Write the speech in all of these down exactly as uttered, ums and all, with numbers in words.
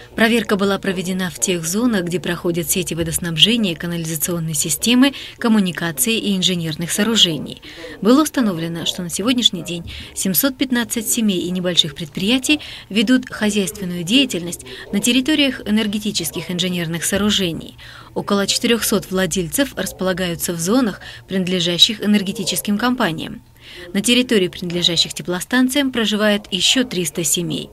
Проверка была проведена в тех зонах, где проходят сети водоснабжения, канализационной системы, коммуникации и инженерных сооружений. Было установлено, что на сегодняшний день семьсот пятнадцать семей и небольших предприятий ведут хозяйственную деятельность на территориях энергетических инженерных сооружений. Около четырёхсот владельцев располагаются в зонах, принадлежащих энергетическим компаниям. На территории, принадлежащих теплостанциям, проживает еще триста семей.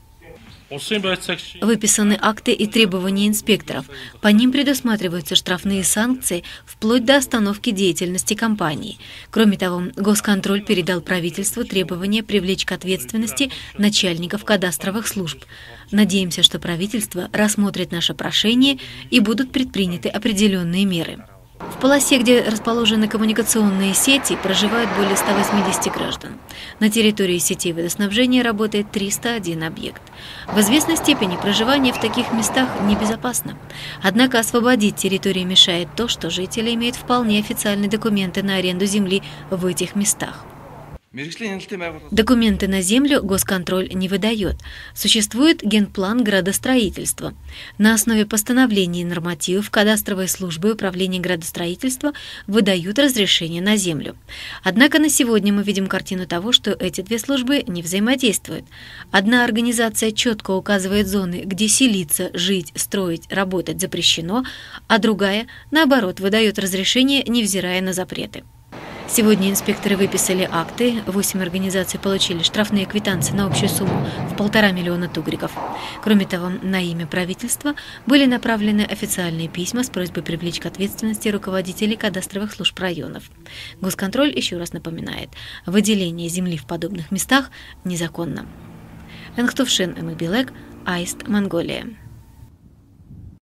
Выписаны акты и требования инспекторов. По ним предусматриваются штрафные санкции вплоть до остановки деятельности компании. Кроме того, Госконтроль передал правительству требования привлечь к ответственности начальников кадастровых служб. Надеемся, что правительство рассмотрит наше прошение и будут предприняты определенные меры. В полосе, где расположены коммуникационные сети, проживают более ста восьмидесяти граждан. На территории сетей водоснабжения работает триста один объект. В известной степени проживание в таких местах небезопасно. Однако освободить территории мешает то, что жители имеют вполне официальные документы на аренду земли в этих местах. Документы на землю Госконтроль не выдает. Существует генплан градостроительства. На основе постановлений и нормативов кадастровые службы и управления градостроительства выдают разрешение на землю. Однако на сегодня мы видим картину того, что эти две службы не взаимодействуют. Одна организация четко указывает зоны, где селиться, жить, строить, работать запрещено, а другая, наоборот, выдает разрешение, невзирая на запреты. Сегодня инспекторы выписали акты, восемь организаций получили штрафные квитанции на общую сумму в полтора миллиона тугриков. Кроме того, на имя правительства были направлены официальные письма с просьбой привлечь к ответственности руководителей кадастровых служб районов. Госконтроль еще раз напоминает, выделение земли в подобных местах незаконно. Энгтувшин Эмибилек, Аист, Монголия.